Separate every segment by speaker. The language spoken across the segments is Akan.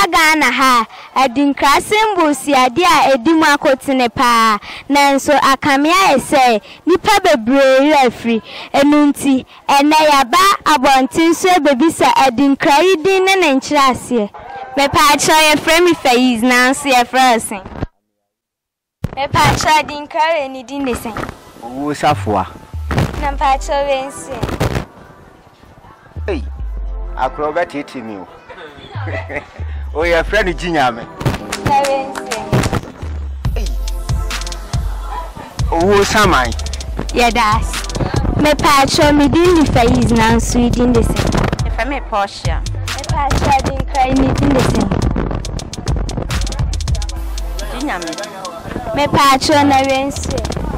Speaker 1: Ghana ha adinkra symbols ya dia edimu akotene pa nanso akamia ese nipa bebre refri enunti ene yaba abontin so bebisa adinkra yidi ne nkyira ase me pa cho ye frame Faiz nanso ye frasin me pa cho adinkra ni di nesen
Speaker 2: wo safoa
Speaker 1: na pa cho wense
Speaker 2: hey akrobet iti mi o oh your friend Jinyame
Speaker 1: na wense
Speaker 2: hey wo samai
Speaker 1: yeah das me pa cho me di ni Faiz nanso di nesen
Speaker 3: if me Portia
Speaker 1: me pa cho adinkra ni di nesen
Speaker 3: Jinyame
Speaker 1: me pa cho na wense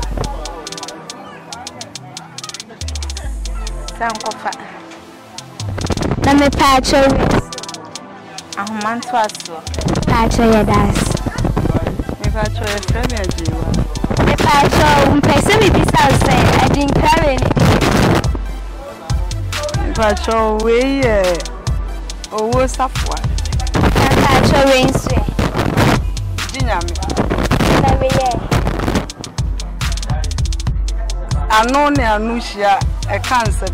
Speaker 3: Sankofa
Speaker 1: na me pa cho
Speaker 3: ahomanto aso
Speaker 1: pa cho ya das
Speaker 3: me pa cho e frame ajiwa
Speaker 1: me pa cho mpese mi bisa say adinkra ni
Speaker 3: me pa cho we owo safwa
Speaker 1: na pa cho wense
Speaker 3: Jinyame
Speaker 1: na we ye
Speaker 3: ano ne anuhia e cancer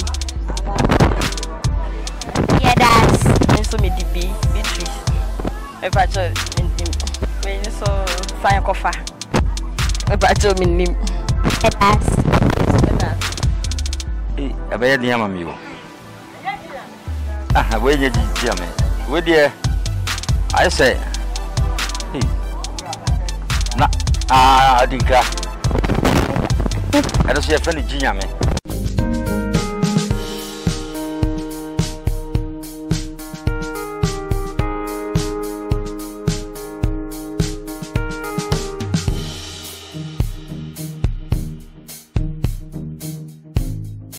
Speaker 1: yeah das
Speaker 3: so me di Beatrice e pa cho me so Sankofa e pa cho me nim
Speaker 1: das
Speaker 2: abaya dia mami o we nye Jinyame we dia I say na adinkra I don't see a friend Jinyame